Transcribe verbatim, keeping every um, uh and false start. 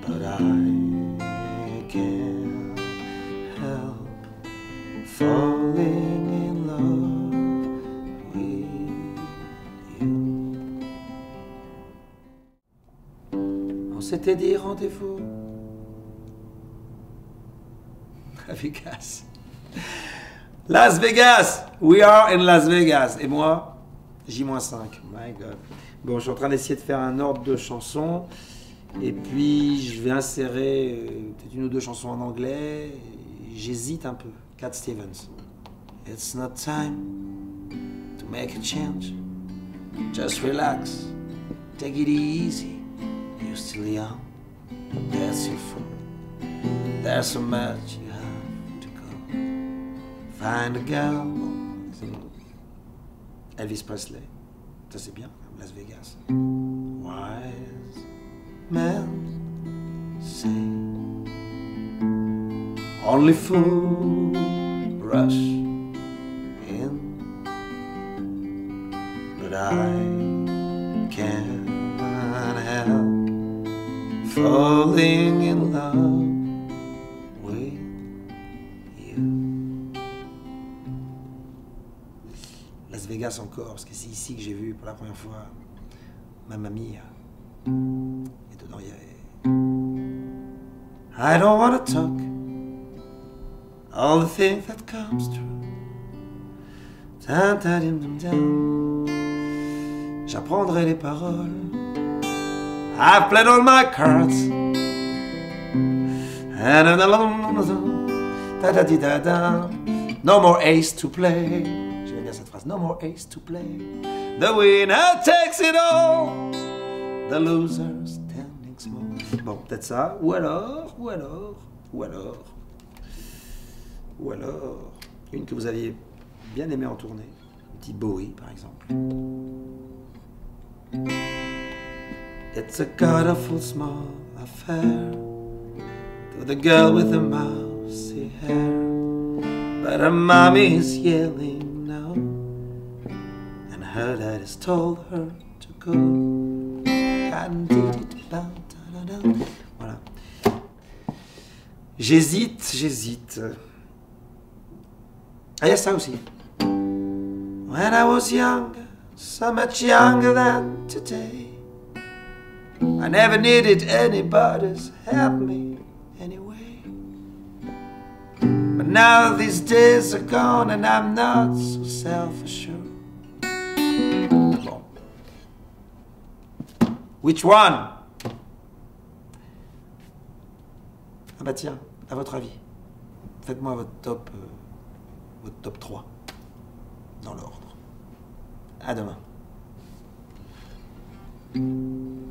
but I can't help falling in love with you. On s'était dit rendez-vous à Vegas. Las Vegas! We are in Las Vegas. Et moi, J moins cinq. My God. Bon, je suis en train d'essayer de faire un ordre de chansons. Et puis, je vais insérer euh, peut-être une ou deux chansons en anglais. J'hésite un peu. Cat Stevens. It's not time to make a change. Just relax. Take it easy. You're still young. That's your fault. There's so much you have to go. Find a girl. Elvis Presley. Ça c'est bien, Las Vegas. Wise men say only fools rush in, but I can't help falling in love with you. Las Vegas encore, parce que c'est ici que j'ai vu pour la première fois ma mamie. Et dedans il y avait I don't wanna talk all the things that comes true. J'apprendrai les paroles. I've played all my cards. No more ace to play. J'aime bien cette phrase. No more ace to play. The winner takes it all. The loser standing small. Bon, peut-être ça. Ou alors, ou alors, ou alors, ou alors, une que vous aviez bien aimé en tournée. Un petit Bowie, par exemple. It's a colorful small affair to the girl with the mousy hair, but her mommy is yelling now, and her dad has told her to go. Voilà. J'hésite, j'hésite. Ah, il y a ça aussi. When I was younger, so much younger than today, I never needed anybody's help me anyway. But now these days are gone and I'm not so self-assured. Bon. Which one? Ah bah tiens, à votre avis, faites-moi votre top, euh, votre top trois, dans l'ordre. À demain.